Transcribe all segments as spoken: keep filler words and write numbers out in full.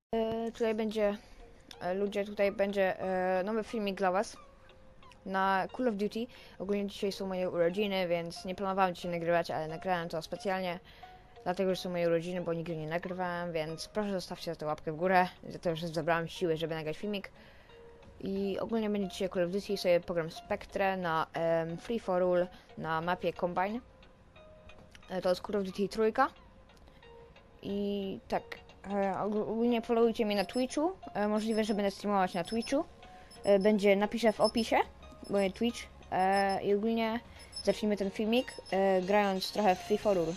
E, tutaj będzie, e, ludzie, tutaj będzie e, nowy filmik dla was na Call of Duty. Ogólnie dzisiaj są moje urodziny, więc nie planowałem dzisiaj nagrywać, ale nagrałem to specjalnie dlatego, że są moje urodziny, bo nigdy nie nagrywałem, więc proszę zostawcie za to łapkę w górę, za to, że zebrałem siły, żeby nagrać filmik. I ogólnie będzie dzisiaj Call of Duty, sobie pogram Spectre na um, Free for All na mapie Combine. E, to jest Call of Duty trójka. I tak, e, ogólnie followujcie mnie na Twitchu, e, możliwe, że będę streamować na Twitchu. E, będzie, napiszę w opisie, mój Twitch. E, I ogólnie zacznijmy ten filmik, e, grając trochę w Free for All.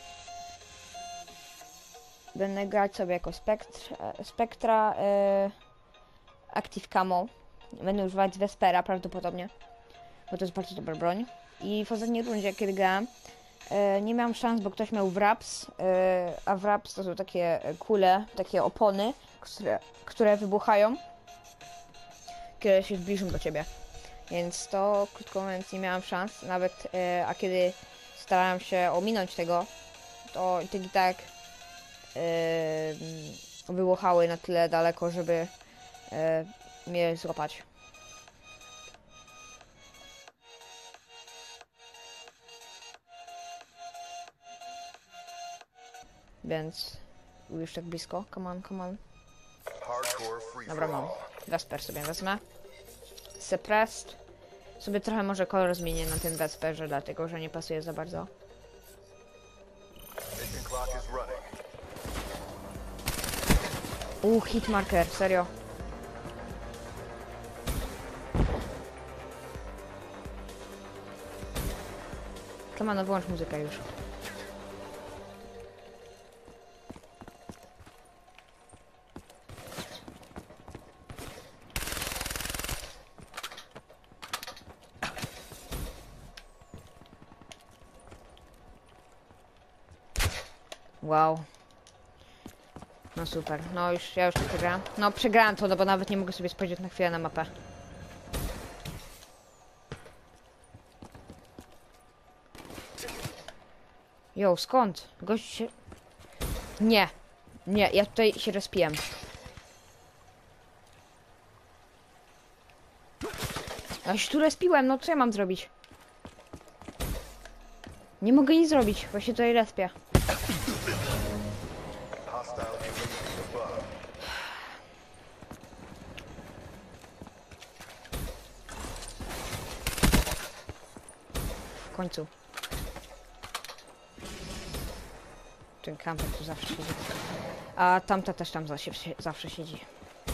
Będę grać sobie jako Spectra, Spectra e, Active Camo. Będę używać Vespera prawdopodobnie, bo to jest bardzo dobra broń. I w ostatniej rundzie, kiedy grałem, e, nie miałem szans, bo ktoś miał wraps, e, a wraps to są takie kule, takie opony, które, które wybuchają, kiedy się zbliżą do ciebie. Więc to, krótko mówiąc, nie miałem szans, nawet, e, a kiedy starałem się ominąć tego, to i tak i tak e, wybuchały na tyle daleko, żeby e, mnie złapać. Więc już tak blisko. Come on, come on. Dobra, mam. Vesper sobie wezmę. Suppressed. Sobie trochę może kolor zmienię na tym Vesperze, dlatego że nie pasuje za bardzo. Uuu, hitmarker, serio. Come on, no wyłącz muzykę już. Wow. No super. No już, ja już to przegrałam. No przegrałam to, no bo nawet nie mogę sobie spojrzeć na chwilę na mapę. Jo, skąd? Gość się... Nie. Nie, ja tutaj się rozpiłem. Ja się tu respiłem, no co ja mam zrobić? Nie mogę nic zrobić, właśnie tutaj respię. W końcu. Ten kamper tu zawsze siedzi. A tamta też tam za, zawsze siedzi.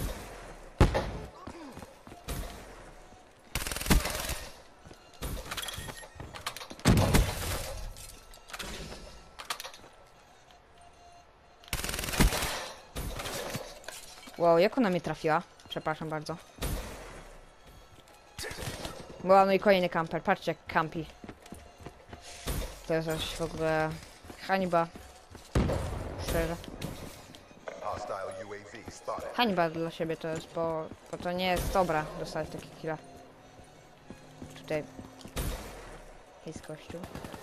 Wow, jak ona mnie trafiła? Przepraszam bardzo. Wow, no i kolejny kamper. Patrzcie jak kampi. To jest coś w ogóle hańba. Szczerze. Hańba dla siebie to jest, bo, bo to nie jest dobra dostać takie killa. Tutaj jest kościół.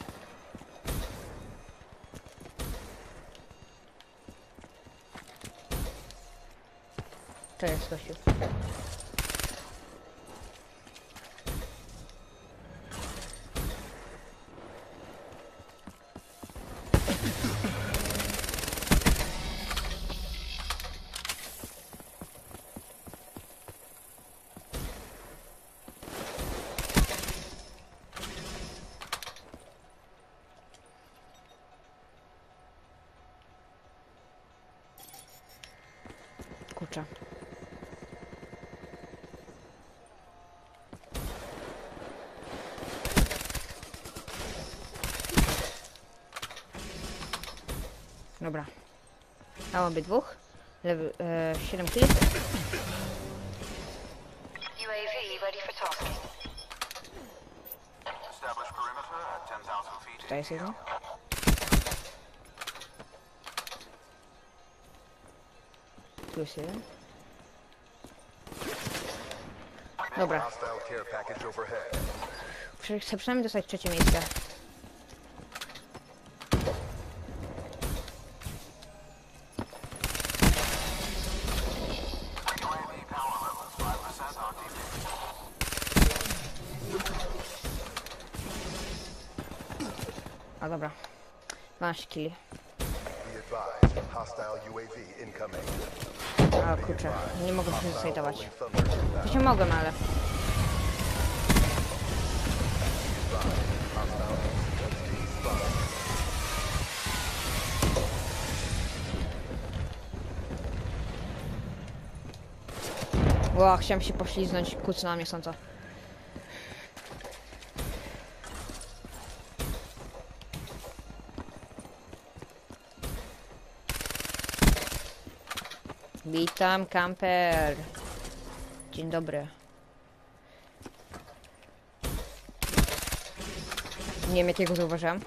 To jest kościół. Kurczę. Dobra. Mam obydwóch. Lewy, e, siedem killi. Tutaj jest jedno. Tu jest jeden. Dobra. Chcę przynajmniej dostać trzecie miejsce. A dobra. dwanaście killi. A kurczę, nie mogę się zasajtować. To się mogłem, ale... Ło, chciałem się pośliznąć, kucnęła mnie sąco. Witam, kamper. Dzień dobry. Nie wiem, jakiego zauważyłem.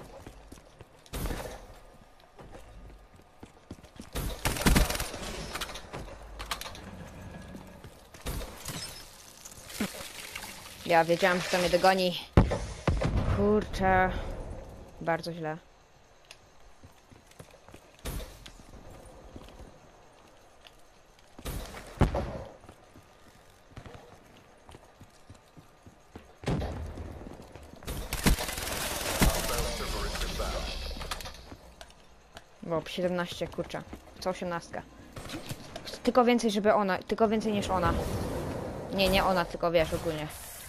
Ja wiedziałam, że to mnie dogoni. Kurczę. Bardzo źle. Bo siedemnaście, kurczę. Co osiemnaście. Tylko więcej, żeby ona. Tylko więcej niż ona. Nie, nie ona, tylko wiesz, ogólnie.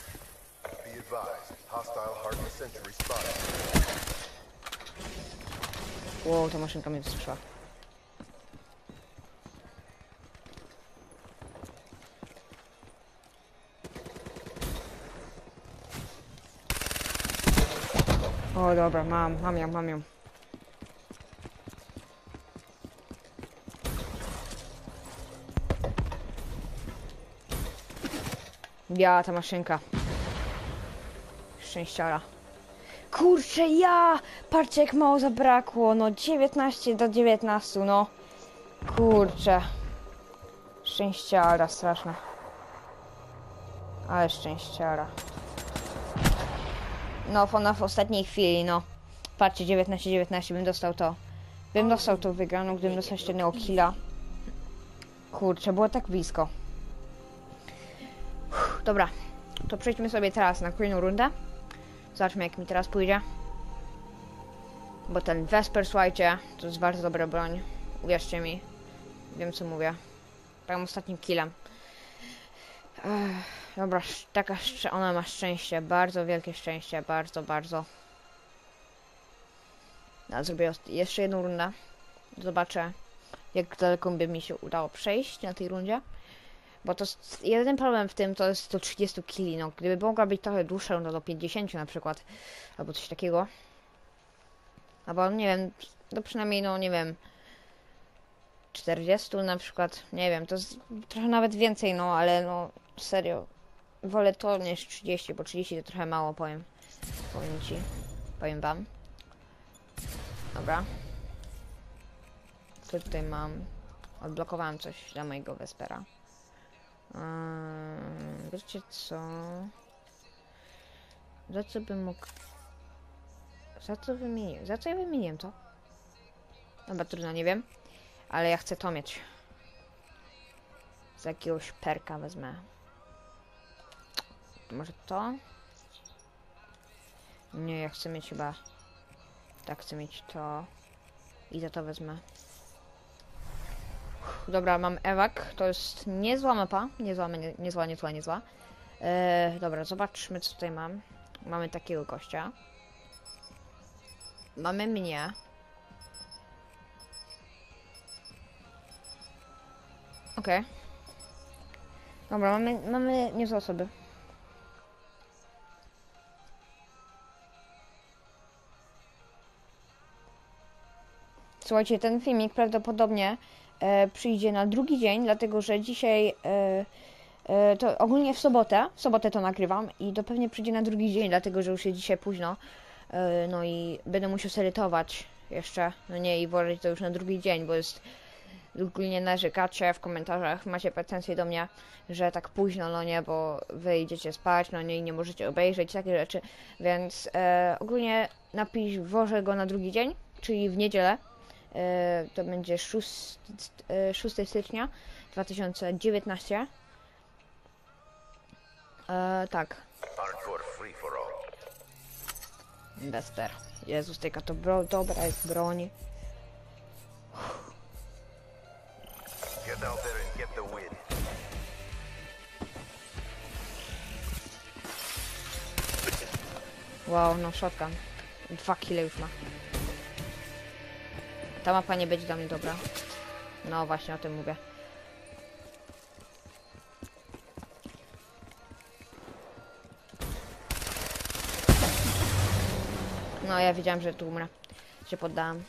Wow, ta maszynka mnie wstrzymała. O dobra, mam, mam ją, mam ją. Ja, ta maszynka. Szczęściara. Kurczę, ja! Patrzcie, jak mało zabrakło. No, dziewiętnaście do dziewiętnastu, no. Kurczę. Szczęściara, straszna. Ale szczęściara. No, ona w ostatniej chwili, no. Patrzcie, dziewiętnaście dziewiętnaście, bym dostał to. Bym dostał to wygraną, gdybym dostał jeszcze jednego killa. Kurczę, było tak blisko. Uff, dobra, to przejdźmy sobie teraz na kolejną rundę. Zobaczmy, jak mi teraz pójdzie. Bo ten Vesper, słuchajcie, to jest bardzo dobra broń. Uwierzcie mi. Wiem, co mówię. Tam ostatnim killem. Ech, dobra, taka ona ma szczęście. Bardzo wielkie szczęście. Bardzo, bardzo. Ja zrobię jeszcze jedną rundę. Zobaczę, jak daleko by mi się udało przejść na tej rundzie. Bo to jest jeden problem w tym, to jest do trzydziestu killi. No, gdyby mogła być trochę dłuższa, no do pięćdziesięciu na przykład. Albo coś takiego. Albo nie wiem, to przynajmniej, no nie wiem, czterdziestu na przykład. Nie wiem, to jest trochę nawet więcej, no ale no serio. Wolę to niż trzydzieści, bo trzydzieści to trochę mało, powiem. Powiem ci. Powiem wam. Dobra. Co tutaj mam? Odblokowałem coś dla mojego Vespera. Eee, wiecie co? Za co bym mógł... Za co wymieniłem? Za co ja wymieniłem to? Dobra, trudno, nie wiem. Ale ja chcę to mieć. Z jakiegoś perka wezmę. Może to? Nie, ja chcę mieć chyba... Tak, chcę mieć to. I za to wezmę. Dobra, mam ewak. To jest niezła mapa. Niezła, nie, niezła, niezła, niezła. Eee, dobra, zobaczmy, co tutaj mam. Mamy takiego gościa. Mamy mnie. Okej. Okay. Dobra, mamy, mamy niezłe osoby. Słuchajcie, ten filmik prawdopodobnie e, przyjdzie na drugi dzień, dlatego że dzisiaj e, e, to ogólnie w sobotę, w sobotę to nagrywam i to pewnie przyjdzie na drugi dzień, dlatego że już jest dzisiaj późno. E, no i będę musiał serytować jeszcze, no nie, i włożyć to już na drugi dzień, bo jest ogólnie narzekacie w komentarzach, macie pretensje do mnie, że tak późno, no nie, bo wy idziecie spać, no nie, i nie możecie obejrzeć takie rzeczy, więc e, ogólnie napisz, włożę go na drugi dzień, czyli w niedzielę. E, to będzie szóstego stycznia dwa tysiące dziewiętnastego. E, tak. Inwester. Jezus, taka to bro, dobra jest broń. Get out there and get the win. Wow, no shotgun. Dwa kile już ma. Ta mapa nie będzie dla mnie dobra. No właśnie o tym mówię. No ja wiedziałem, że tu umrę. Się poddałem.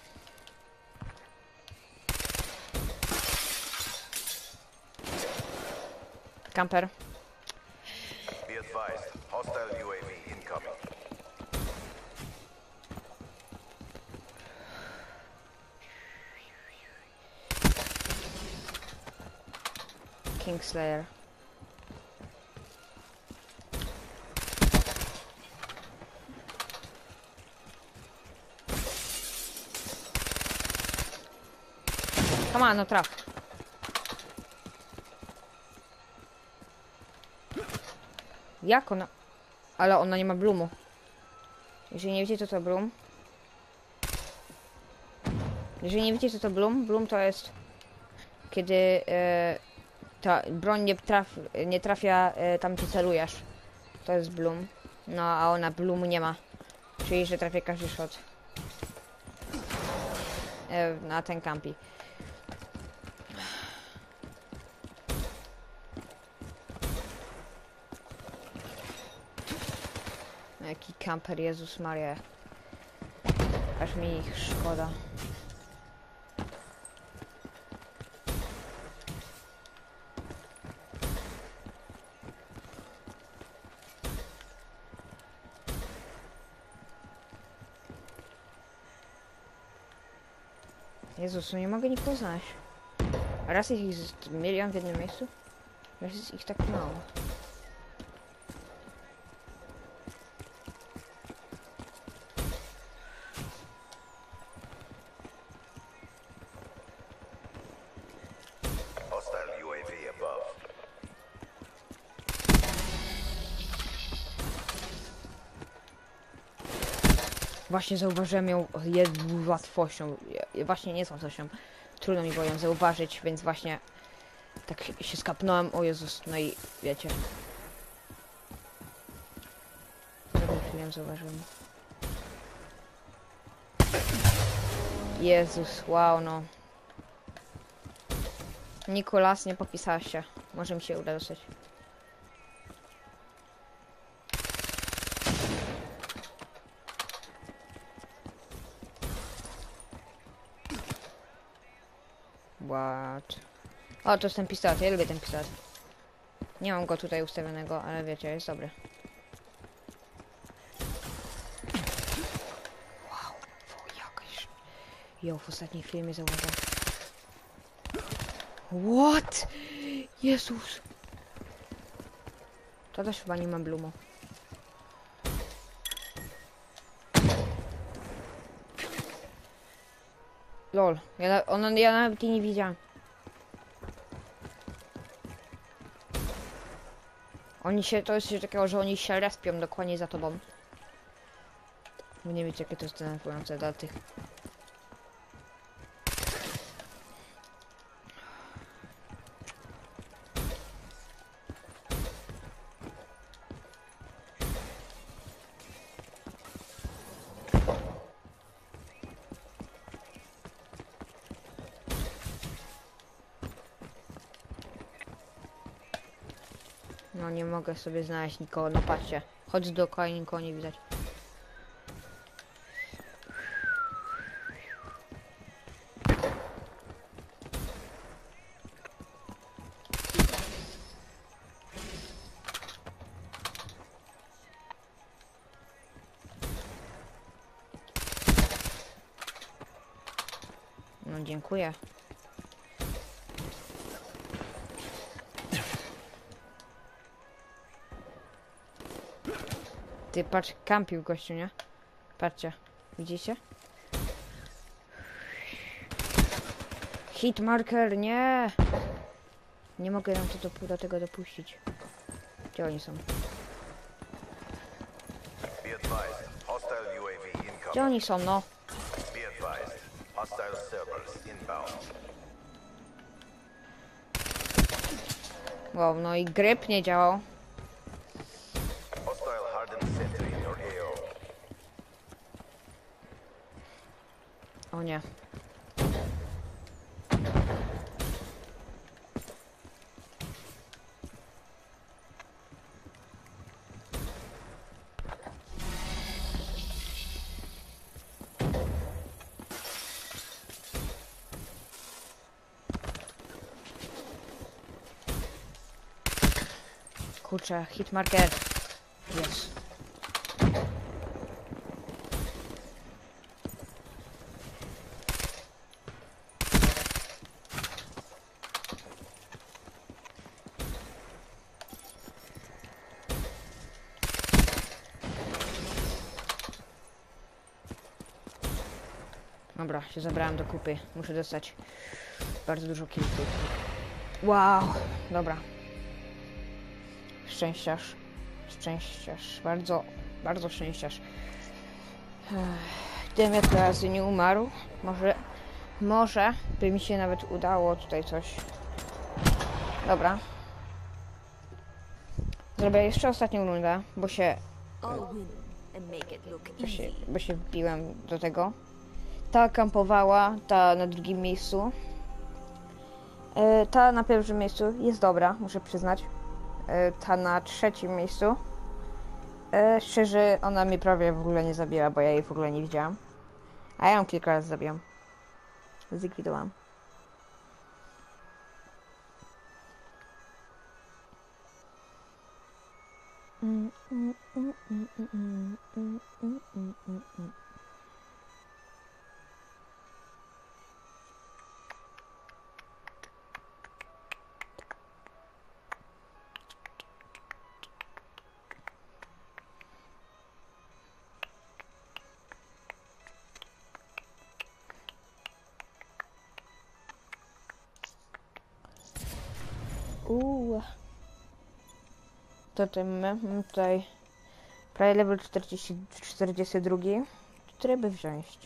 Camper. Be advised, hostile U A V incoming. Kingslayer. Come on, no traf. Jak ona? Ale ona nie ma bloomu. Jeżeli nie wiecie, co to bloom. Jeżeli nie wiecie, co to bloom, bloom to jest kiedy e, ta broń nie, traf, nie trafia e, tam, gdzie celujesz. To jest bloom. No, a ona bloomu nie ma. Czyli, że trafia każdy shot. E, na ten campi. Jaki kamper, Jezus Maria. Aż mi ich szkoda. Jezus, no nie mogę nikogo znaleźć. Raz jest ich milion w jednym miejscu, raz jest ich tak mało. Hostile U A V above. Właśnie zauważyłem ją jedną łatwością. Ja- Właśnie nie z łatwością. Trudno mi było ją zauważyć, więc właśnie tak się skapnąłem. O Jezus, no i wiecie. Drugą chwilę zauważyłem. Jezus, wow, no. Nikolas, nie popisałaś się. Może mi się uda dostać. What? O, to jest ten pistolet, ja lubię ten pistolet. Nie mam go tutaj ustawionego, ale wiecie, jest dobry. Wow, o, jakaś... Jo, w ostatniej filmie zauważyłem. What? Jezus! To też chyba nie ma bloomu. Lol, ja, na- ona, ja nawet jej nie widziałem. Oni się, to jest coś takiego, że oni się respią dokładnie za tobą. Bo nie wiecie, jakie to jest denerwujące dla tych. No nie mogę sobie znaleźć nikogo, no patrzcie. Chodź dookoła i nikogo nie widać. No dziękuję. Ty patrz, kampił gościu, nie? Patrzcie, widzicie? Hit marker, nie! Nie mogę nam to do, do tego dopuścić. Gdzie oni są? Be advised, hostile U A V Gdzie oni są, no? Be advised. Hostile servers inbound. Wow, no i gryp nie działał. Hostile hardened sentry in your A O. O nie. Kurczę, hitmarker. Jest. Dobra, się zabrałem do kupy. Muszę dostać bardzo dużo kilków. Wow, dobra. Szczęściarz. Szczęściarz. Bardzo, bardzo szczęściarz. Gdybym ja teraz nie umarł, może, może by mi się nawet udało tutaj coś. Dobra. Zrobię jeszcze ostatnią rundę, bo się, bo się, bo się wbiłem do tego. Ta kampowała, ta na drugim miejscu. Ta na pierwszym miejscu jest dobra, muszę przyznać. Ta na trzecim miejscu. Szczerze, ona mnie prawie w ogóle nie zabiła, bo ja jej w ogóle nie widziałam. A ja ją kilka razy zabiłam. Zlikwidowałam. Mm, mm, mm, mm, mm, mm, mm, mm, mm, mm. Uuu. To tutaj mamy, mamy tutaj prawie level czterdzieści, czterdzieści dwa. Który by wziąć?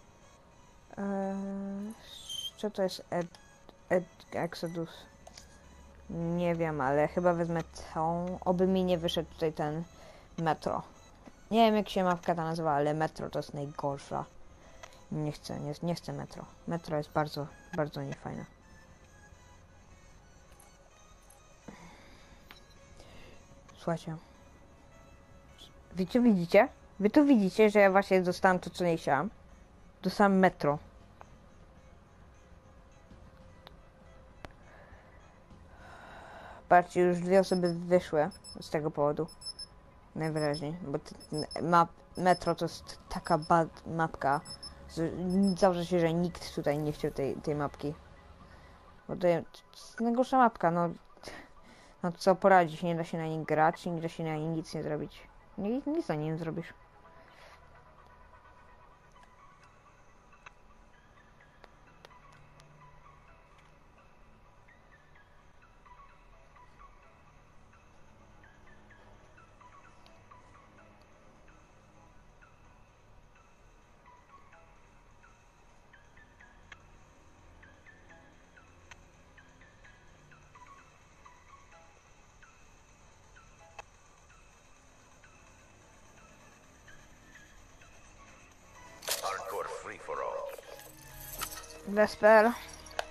Eee, co to jest Ed, Ed Exodus? Nie wiem, ale chyba wezmę tą. Oby mi nie wyszedł tutaj ten Metro. Nie wiem jak się mapka ta nazywa, ale Metro to jest najgorsza. Nie chcę, nie, nie chcę Metro. Metro jest bardzo, bardzo niefajne. Słuchajcie. Wy tu widzicie? Wy tu widzicie, że ja właśnie dostałam to, co nie chciałam? Dostałam Metro. Patrzcie, już dwie osoby wyszły z tego powodu. Najwyraźniej, bo map, Metro to jest taka bad mapka. Założę się, że nikt tutaj nie chciał tej, tej mapki. Bo to jest najgorsza mapka, no. No co poradzić, nie da się na niej grać, nie da się na niej nic nie zrobić. Nic, nic na nim zrobisz. Hardcore free for all. Vesper.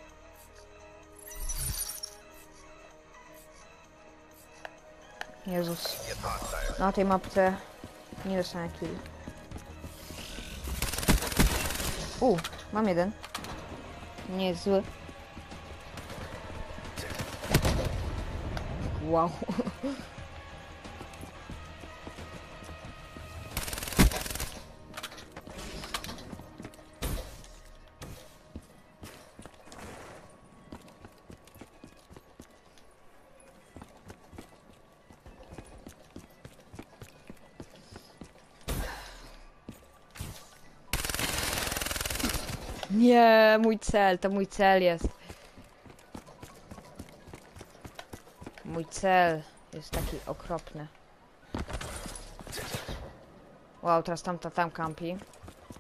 Jezus. Get hostile. Na tej mapce nie dostanę kill. U, mam jeden. Nie jest zły. Wow. Nie, mój cel, to mój cel jest. Mój cel jest taki okropny. Wow, teraz tamta tam kampi.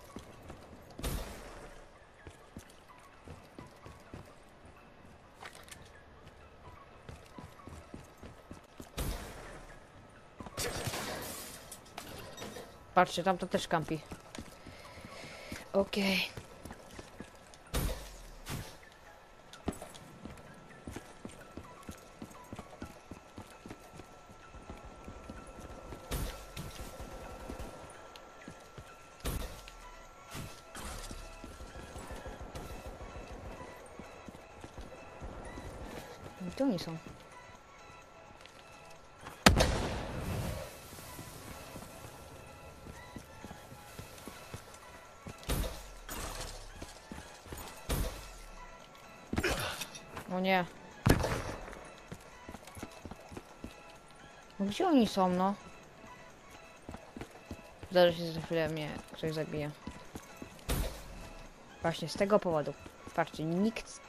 Patrzcie, tam to też kampi. Okej. Okay. Gdzie oni są? O nie. No gdzie oni są, no? Zaraz się za chwilę mnie ktoś zabije. Właśnie z tego powodu. Patrzcie, nikt...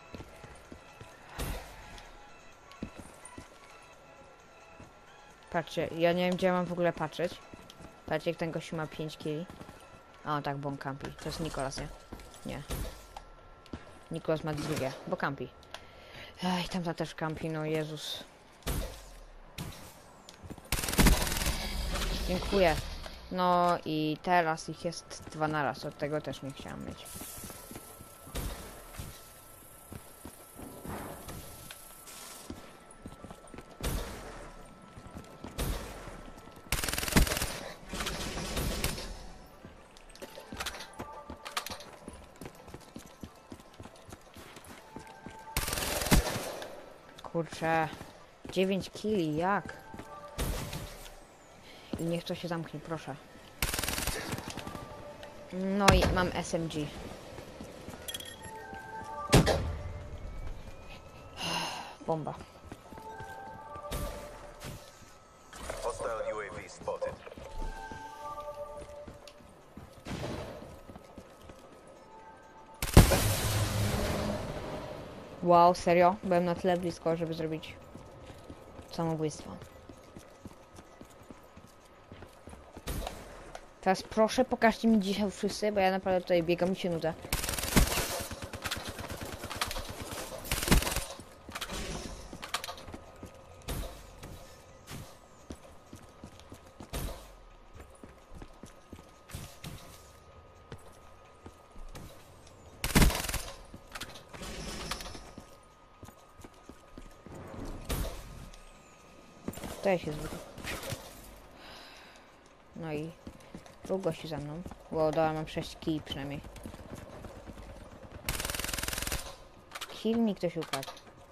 Patrzcie, ja nie wiem, gdzie mam w ogóle patrzeć. Patrzcie, jak ten gościu ma pięć killi. O, tak, bo on kampi. To jest Nikolas, nie? Nie. Nikolas ma drugie, bo kampi. Ej, tamta też kampi, no Jezus. Dziękuję. No i teraz ich jest dwa na raz, od tego też nie chciałam mieć. Kurczę, dziewięć killi, jak? I niech to się zamknie, proszę. No i mam S M G. Bomba. Hostile U A V spotted. Wow, serio? Byłem na tyle blisko, żeby zrobić samobójstwo. Teraz proszę, pokażcie mi dzisiaj wszyscy, bo ja naprawdę tutaj biegam i się nudzę. Tutaj się zwykle. No i dwóch gości za mną. Bo dała mam sześć kij przynajmniej. Kill mi ktoś ukradł.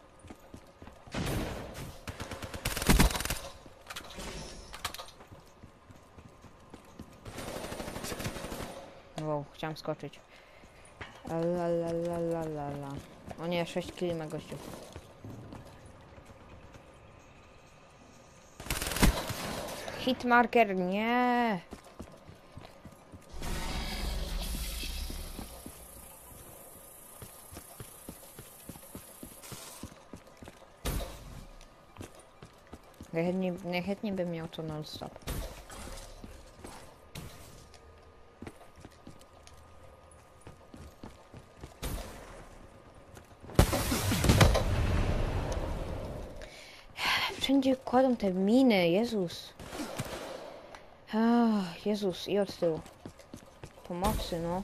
Wow, chciałam skoczyć. Lalalala. O nie, sześć killi ma gościu. Hitmarker, nie. Najchętniej, najchętniej bym miał to non-stop. Wszędzie kładą te miny, Jezus. Ah, Jezus, i od tyłu. Pomocy, no.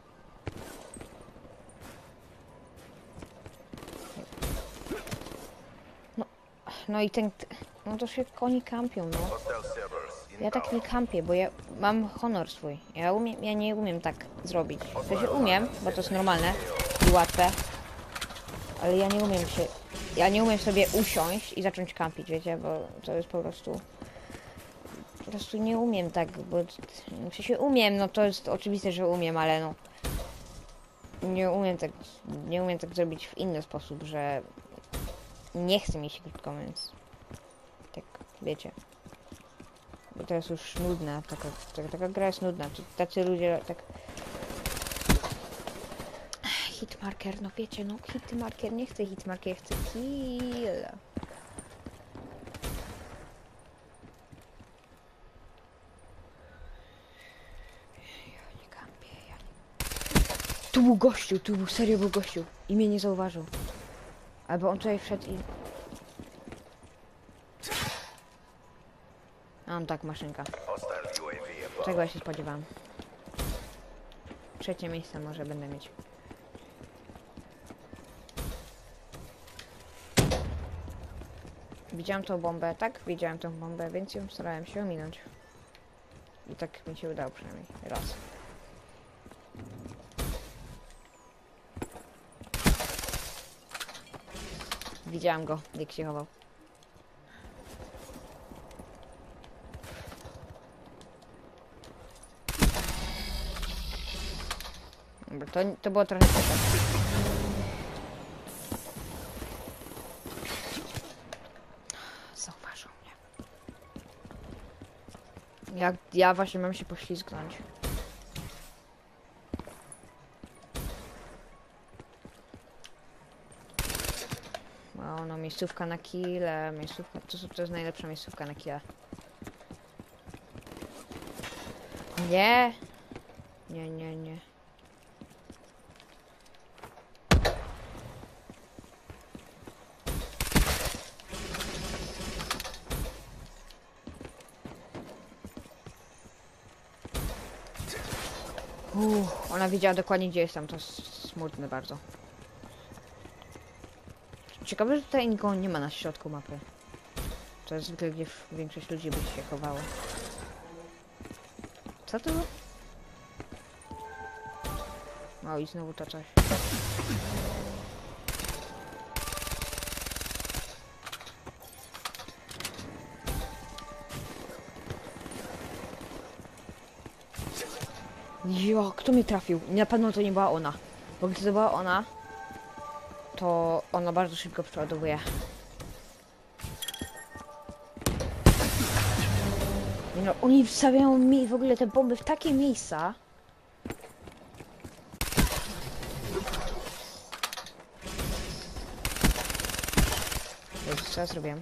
No, no i ten... No to się koni kampią, no. Ja tak nie kampię, bo ja mam honor swój. Ja umiem, ja nie umiem tak zrobić. To się umiem, bo to jest normalne i łatwe. Ale ja nie umiem się... Ja nie umiem sobie usiąść i zacząć kampić, wiecie, bo to jest po prostu... Po prostu nie umiem tak, bo... W sensie umiem, no to jest oczywiste, że umiem, ale no... Nie umiem tak... Nie umiem tak zrobić w inny sposób, że... Nie chcę mi się krótko, więc... Tak, wiecie. Bo to jest już nudne, taka, taka, taka gra jest nudna, tacy ludzie tak... Hitmarker, no wiecie, no hitmarker, nie chcę hitmarker, chcę kill. Ja nie kampię, ja nie... Tu był gościu, tu był, serio był gościu i mnie nie zauważył. Albo on tutaj wszedł i... Mam tak, maszynka. Hostile U A V Czego ja się spodziewałam? Trzecie miejsce może będę mieć. Widziałam tą bombę, tak? Widziałam tą bombę, więc ją starałem się ominąć. I tak mi się udało przynajmniej raz. Widziałam go, jak się chował. Dobra, to, to było trochę ciekawe. Zauważył mnie. Jak ja właśnie mam się poślizgnąć. O, no miejscówka na kile, miejscówka, to, to jest najlepsza miejscówka na kile. Nie! Nie, nie, nie. Uff, ona wiedziała dokładnie, gdzie jestem, to jest smutne bardzo. Ciekawe, że tutaj nikogo nie ma na środku mapy. To jest zwykle, gdzie większość ludzi by się chowało. Co to było? O, i znowu to coś. Jo, kto mnie trafił? Na pewno to nie była ona. Bo gdy to była ona, to ona bardzo szybko przeładowuje. No, oni wstawiają mi w ogóle te bomby w takie miejsca. Jezus, co ja zrobiłem?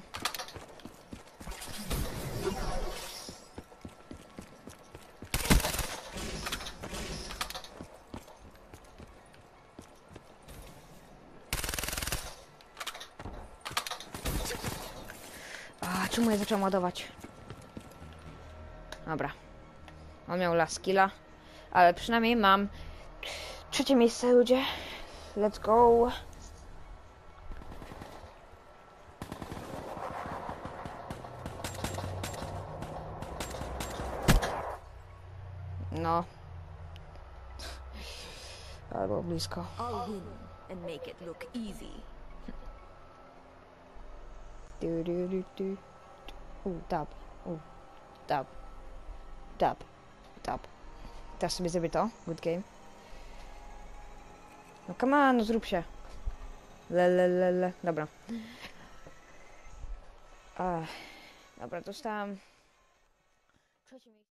A czemu ja zacząłem ładować? Dobra. On miał last killa, ale przynajmniej mam trzecie miejsce, ludzie. Let's go. No. Ale było blisko. I'll win and make it look easy. Du, du, du, du. U, dab. U, dab. Dab. Dab. Teraz sobie zrobię to. Good game. No come on, no zrób się. Le, le, le, le. Dobra. Ach. Dobra, dostałam trzecie miejsce.